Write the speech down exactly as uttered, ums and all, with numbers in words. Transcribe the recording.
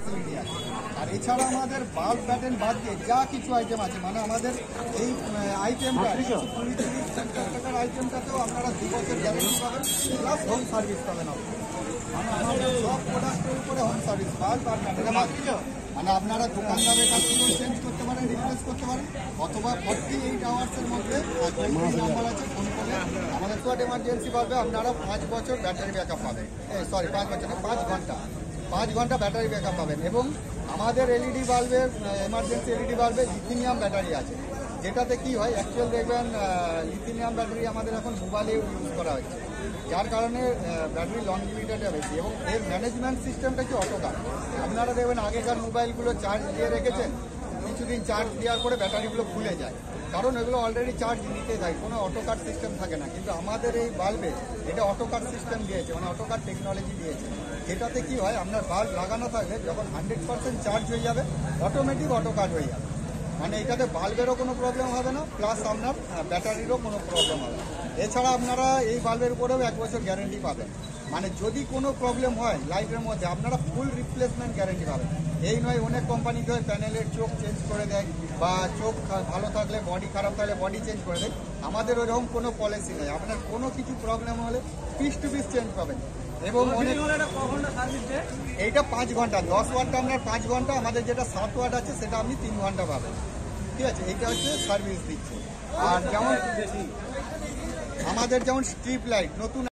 Facility আছে। আর এছাড়া আমাদের বাল্ব প্যাটার্ন বাদ দিয়ে যা কিছু আইটেম আছে, মানে আমাদের এই আইটেমটা কুড়ি তিরিশ টাকার আইটেমটাতেও আপনারা দু বছর গ্যারেন্টি পাবেন, প্লাস হোম সার্ভিস পাবেন। মানে আমাদের সব প্রোডাক্টের উপরে হোম সার্ভিস, বাল্ব আর প্যাটার্ন বাদ দিয়ে মানে আপনারা দোকানদারের কাছ থেকেও চেঞ্জ করতে পারেন, রিপ্লেস করতে পারেন, অথবা ফর্টি এইট আওয়ার্সের মধ্যে নাম্বার আছে ফোন করে আমাদের তো এমার্জেন্সি পাবে, আপনারা পাঁচ বছর ব্যাটারি ব্যাকআপ পাবেন। সরি পাঁচ বছর পাঁচ ঘন্টা পাঁচ ঘন্টা ব্যাটারি ব্যাকআপ পাবেন। এবং আমাদের এলইডি বাল্বের এমার্জেন্সি এলইডি বাল্বে লিথিয়াম ব্যাটারি আছে, যেটাতে কি হয় অ্যাকচুয়াল দেখবেন লিথিয়াম ব্যাটারি আমাদের এখন মোবাইলে ইউজ করা হচ্ছে, যার কারণে ব্যাটারি লংজিভিটিটা বেশি। এবং এর ম্যানেজমেন্ট সিস্টেমটা কি অটোকার। আপনারা দেখবেন আগেকার মোবাইলগুলো চার্জ দিয়ে রেখেছেন, কিছুদিন চার্জ দেওয়ার পরে ব্যাটারিগুলো খুলে যায়, কারণ এগুলো অলরেডি চার্জ নিতে যায়, কোনো অটোকার সিস্টেম থাকে না। কিন্তু আমাদের এই বাল্বে এটা অটোকার সিস্টেম দিয়েছে, মানে অটোকার টেকনোলজি দিয়েছে, যেটাতে কি হয় আপনার বাল্ব লাগানো থাকলে যখন হান্ড্রেড পার্সেন্ট চার্জ হয়ে যাবে অটোমেটিক অটোকার হয়ে যাবে। মানে এটাতে বাল্বেরও কোনো প্রবলেম হবে না, প্লাস আপনার ব্যাটারিরও কোনো প্রবলেম হবে না। এছাড়া আপনারা এই বাল্বের উপরেও এক বছর গ্যারেন্টি পাবেন, মানে যদি কোনো প্রবলেম হয় লাইটের মধ্যে আপনারা ফুল রিপ্লেসমেন্ট গ্যারেন্টি পাবেন। এই নয় অনেক কোম্পানিতে হয় প্যানেলের চোখ চেঞ্জ করে দেয়, বা চোখ ভালো থাকলে বডি খারাপ থাকলে বডি চেঞ্জ করে দেয়। আমাদের ওইরকম কোনো পলিসি নেই, আপনার কোনো কিছু প্রবলেম হলে পিস টু পিস চেঞ্জ পাবেন। এবং অনেক এইটা পাঁচ ঘন্টা, দশ ওয়াটটা আপনার পাঁচ ঘন্টা, আমাদের যেটা সাত ওয়াট আছে সেটা আপনি তিন ঘন্টা পাবেন। ঠিক আছে, এইটা হচ্ছে সার্ভিস দিচ্ছে। আর যেমন আমাদের যেমন স্ট্রিপ লাইট নতুন